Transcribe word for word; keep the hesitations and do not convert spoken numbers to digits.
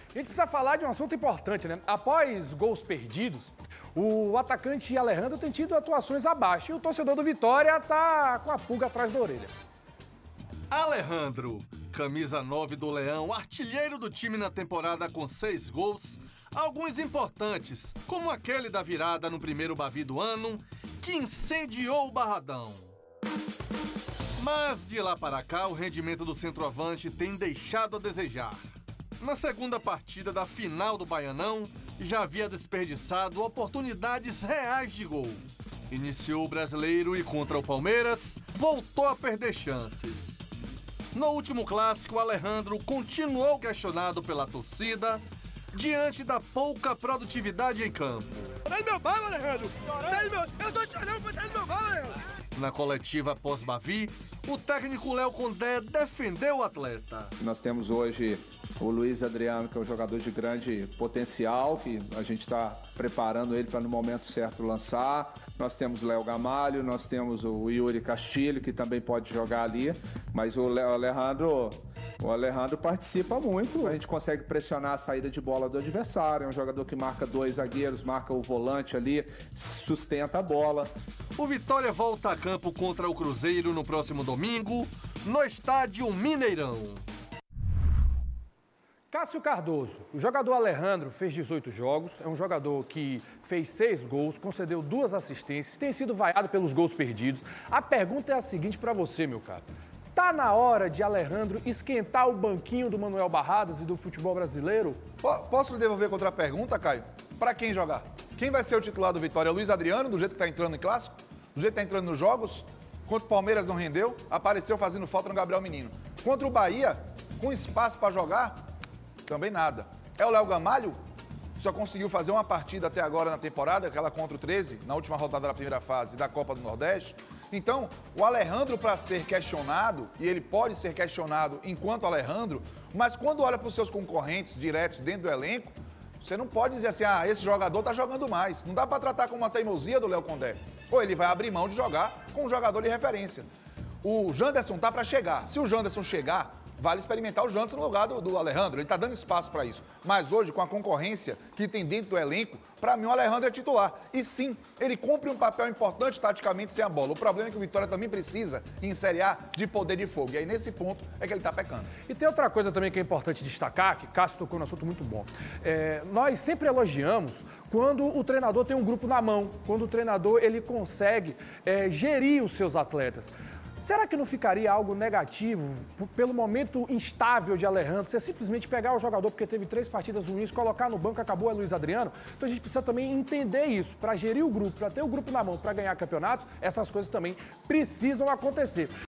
A gente precisa falar de um assunto importante, né? Após gols perdidos, o atacante Alejandro tem tido atuações abaixo e o torcedor do Vitória tá com a pulga atrás da orelha. Alejandro, camisa nove do Leão, artilheiro do time na temporada com seis gols, alguns importantes, como aquele da virada no primeiro Bavi do ano, que incendiou o Barradão. Mas de lá para cá, o rendimento do centroavante tem deixado a desejar. Na segunda partida da final do Baianão, já havia desperdiçado oportunidades reais de gol. Iniciou o brasileiro e contra o Palmeiras, voltou a perder chances. No último clássico, Alejandro continuou questionado pela torcida diante da pouca produtividade em campo. Sai do meu bala, Alejandro! Sai do meu... Eu tô chorando pra sair do meu bala, Alejandro! Na coletiva pós-Bavi, o técnico Léo Condé defendeu o atleta. Nós temos hoje o Luiz Adriano, que é um jogador de grande potencial, que a gente está preparando ele para no momento certo lançar. Nós temos o Léo Gamalho, nós temos o Yuri Castilho, que também pode jogar ali, mas o Alejandro... O Alejandro participa muito, a gente consegue pressionar a saída de bola do adversário, é um jogador que marca dois zagueiros, marca o volante ali, sustenta a bola. O Vitória volta a campo contra o Cruzeiro no próximo domingo, no estádio Mineirão. Cássio Cardoso, o jogador Alejandro fez dezoito jogos, é um jogador que fez seis gols, concedeu duas assistências, tem sido vaiado pelos gols perdidos. A pergunta é a seguinte para você, meu caro. Tá na hora de Alejandro esquentar o banquinho do Manuel Barradas e do futebol brasileiro? Posso lhe devolver contra a pergunta, Caio? Pra quem jogar? Quem vai ser o titular do Vitória? Luiz Adriano, do jeito que tá entrando em clássico? Do jeito que tá entrando nos jogos? Contra o Palmeiras não rendeu, apareceu fazendo falta no Gabriel Menino. Contra o Bahia, com espaço para jogar, também nada. É o Léo Gamalho? Só conseguiu fazer uma partida até agora na temporada, aquela contra o treze, na última rodada da primeira fase da Copa do Nordeste. Então, o Alejandro, para ser questionado, e ele pode ser questionado enquanto Alejandro, mas quando olha para os seus concorrentes diretos dentro do elenco, você não pode dizer assim, ah, esse jogador tá jogando mais. Não dá para tratar como uma teimosia do Léo Condé. Ou ele vai abrir mão de jogar com um jogador de referência. O Janderson tá para chegar. Se o Janderson chegar, vale experimentar o Janderson no lugar do, do Alejandro. Ele tá dando espaço para isso. Mas hoje, com a concorrência que tem dentro do elenco, para mim o Alejandro é titular. E sim, ele cumpre um papel importante taticamente sem a bola. O problema é que o Vitória também precisa, em Série A, de poder de fogo. E aí, nesse ponto, é que ele tá pecando. E tem outra coisa também que é importante destacar, que Cássio tocou num assunto muito bom. É, nós sempre elogiamos quando o treinador tem um grupo na mão, quando o treinador ele consegue é, gerir os seus atletas. Será que não ficaria algo negativo pelo momento instável de Alejandro? Você simplesmente pegar o jogador porque teve três partidas ruins, colocar no banco, acabou, é Luiz Adriano? Então a gente precisa também entender isso. Para gerir o grupo, para ter o grupo na mão, para ganhar campeonatos, essas coisas também precisam acontecer.